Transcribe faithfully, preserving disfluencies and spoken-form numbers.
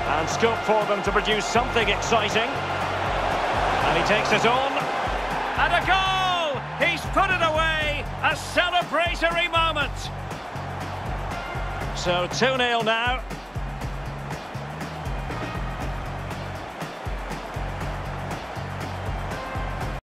And scope for them to produce something exciting. And he takes it on. And a goal! He's put it away! A celebratory moment! So two nil now.